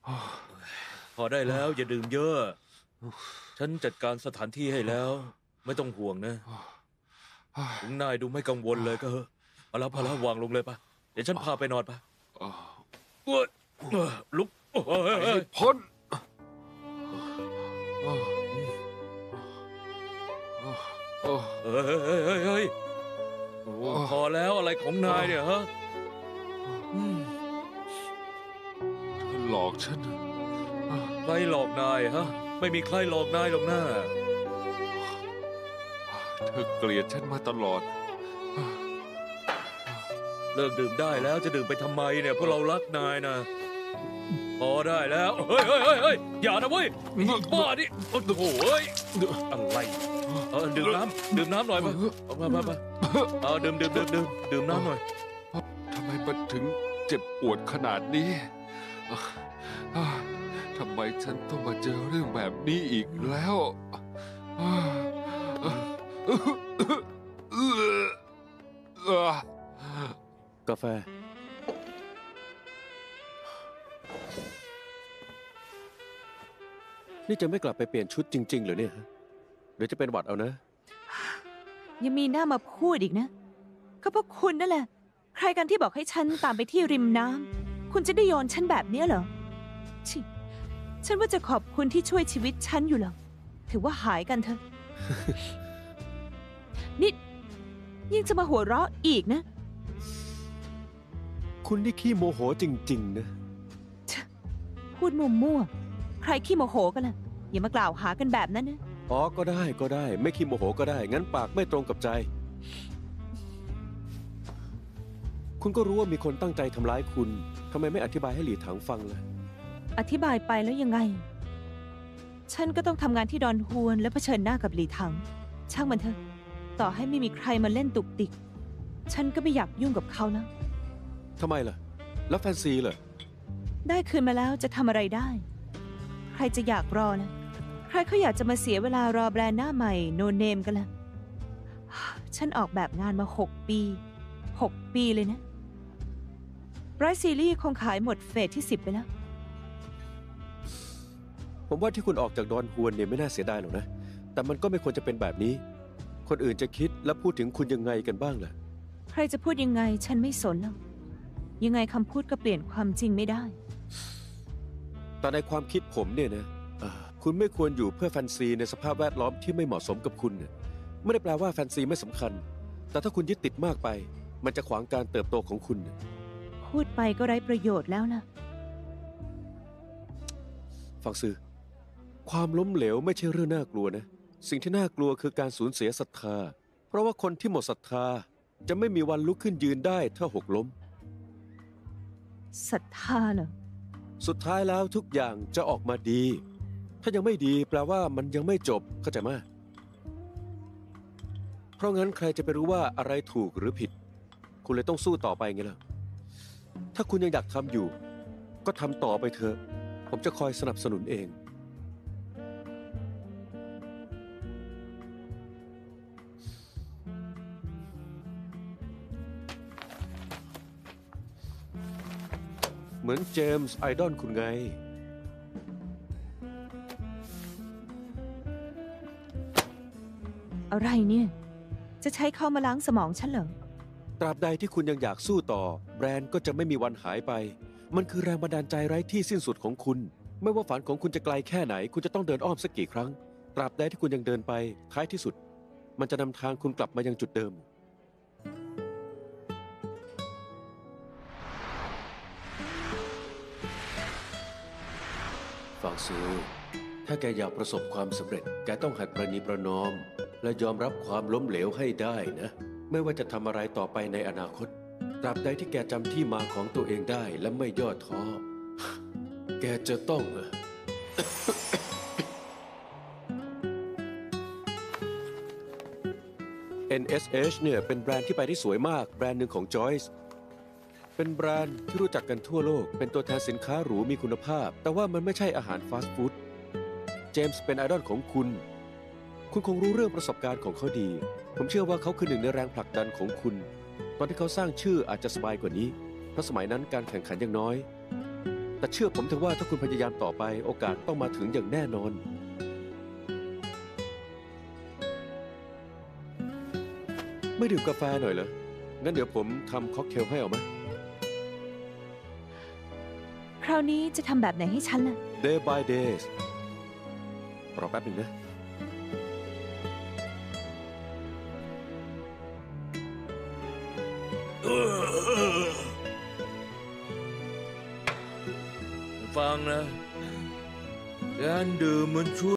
พอได้แล้วอย่าดื่มเยอะ ฉันจัดการสถานที่ให้แล้วไม่ต้องห่วงนะถึงนายดูไม่กังวลเลยก็เอาละพอแล้ววางลงเลยปะเดี๋ยวฉันพาไปนอนปะลุกพ้นเฮ้ยพอแล้วอะไรของนายเนี่ยฮะเธอหลอกฉันใครหลอกนายฮะไม่มีใครหลอกนายหรอกนะเธอเกลียดฉันมาตลอดเลิกดื่มได้แล้วจะดื่มไปทำไมเนี่ยเพราะเรารักนายนะพอได้แล้วเฮ้ยอย่านะเว้ยบ้าดิโอ้โหอะไรดื่มน้ำหน่อยมาดื่มน้ำหน่อยทำไมมันถึงเจ็บปวดขนาดนี้ทำไมฉันต้องมาเจอเรื่องแบบนี้อีกแล้วกาแฟนี่จะไม่กลับไปเปลี่ยนชุดจริงๆเหรอเนี่ยเดี๋ยวจะเป็นหวัดเอานะยังมีหน้ามาพูดอีกนะก็เพราะคุณนั่นแหละใครกันที่บอกให้ฉันตามไปที่ริมน้ำคุณจะได้โยนฉันแบบนี้เหรอชิฉันว่าจะขอบคุณที่ช่วยชีวิตฉันอยู่หรอกถือว่าหายกันเถอะ นี่ยังจะมาหัวเราะอีกนะคุณนี่ขี้โมโหจริงๆนะพูดมั่วๆใครขี้โมโหกันล่ะอย่ามากล่าวหากันแบบนั้นนะอ๋อก็ได้ไม่ขี้โมโหก็ได้งั้นปากไม่ตรงกับใจคุณก็รู้ว่ามีคนตั้งใจทำร้ายคุณทำไมไม่อธิบายให้หลีถังฟังล่ะอธิบายไปแล้วยังไงฉันก็ต้องทำงานที่ดอนฮวนและเผชิญหน้ากับหลีถังช่างมันเถอะต่อให้ไม่มีใครมาเล่นตุกติกฉันก็ไม่อยากยุ่งกับเขาแล้วทำไมล่ะแล้วแฟนซีเหรอได้คืนมาแล้วจะทำอะไรได้ใครจะอยากรอนะใครเขาอยากจะมาเสียเวลารอแบรนด์หน้าใหม่โนเนมกันล่ะฉันออกแบบงานมา6 ปีเลยนะไบรท์ซีรีส์คงขายหมดเฟสที่10ไปแล้วผมว่าที่คุณออกจากดอนฮวนเนี่ยไม่น่าเสียดายหรอกนะแต่มันก็ไม่ควรจะเป็นแบบนี้คนอื่นจะคิดและพูดถึงคุณยังไงกันบ้างล่ะใครจะพูดยังไงฉันไม่สนหรอกยังไงคำพูดก็เปลี่ยนความจริงไม่ได้แต่ในความคิดผมเนี่ยนะคุณไม่ควรอยู่เพื่อแฟนซีในสภาพแวดล้อมที่ไม่เหมาะสมกับคุณไม่ได้แปลว่าแฟนซีไม่สำคัญแต่ถ้าคุณยึดติดมากไปมันจะขวางการเติบโตของคุณพูดไปก็ไร้ประโยชน์แล้วนะฟังซื้อความล้มเหลวไม่ใช่เรื่องน่ากลัวนะสิ่งที่น่ากลัวคือการสูญเสียศรัทธาเพราะว่าคนที่หมดศรัทธาจะไม่มีวันลุกขึ้นยืนได้ถ้าหกล้มศรัทธาเหรอสุดท้ายแล้วทุกอย่างจะออกมาดีถ้ายังไม่ดีแปลว่ามันยังไม่จบเข้าใจไหมเพราะงั้นใครจะไปรู้ว่าอะไรถูกหรือผิดคุณเลยต้องสู้ต่อไปไงล่ะถ้าคุณยังอยากทำอยู่ก็ทำต่อไปเถอะผมจะคอยสนับสนุนเองเหมือนเจมส์ไอดอลคุณไงอะไรเนี่ยจะใช้เขามาล้างสมองฉันเหรอตราบใดที่คุณยังอยากสู้ต่อแบรนด์ก็จะไม่มีวันหายไปมันคือแรงบันดาลใจไร้ที่สิ้นสุดของคุณไม่ว่าฝันของคุณจะไกลแค่ไหนคุณจะต้องเดินอ้อมสักกี่ครั้งตราบใดที่คุณยังเดินไปท้ายที่สุดมันจะนำทางคุณกลับมายังจุดเดิมฟังซื้อถ้าแกอยากประสบความสำเร็จแกต้องหัดประนีประนอมและยอมรับความล้มเหลวให้ได้นะไม่ว่าจะทำอะไรต่อไปในอนาคตตราบใดที่แกจำที่มาของตัวเองได้และไม่ย่อท้อแกจะต้องNSH เนี่ยเป็นแบรนด์ที่ไปได้สวยมากแบรนด์หนึ่งของ Joyce เป็นแบรนด์ที่รู้จักกันทั่วโลกเป็นตัวแทนสินค้าหรูมีคุณภาพแต่ว่ามันไม่ใช่อาหารฟาสต์ฟู้ดเจมส์เป็นไอดอลของคุณคงรู้เรื่องประสบการณ์ของเขาดีผมเชื่อว่าเขาคือหนึ่งในแรงผลักดันของคุณตอนที่เขาสร้างชื่ออาจจะสบายกว่านี้เพราะสมัยนั้นการแข่งขันยังน้อยแต่เชื่อผมเถอะว่าถ้าคุณพยายามต่อไปโอกาสต้องมาถึงอย่างแน่นอน ไม่ดื่มกาแฟหน่อยเหรอ งั้นเดี๋ยวผมทำค็อกเทลให้เอาไหมคราวนี้จะทำแบบไหนให้ฉันล่ะ Day by days รอแป๊บหนึ่งนะฟังนะการดื่มมันช่วย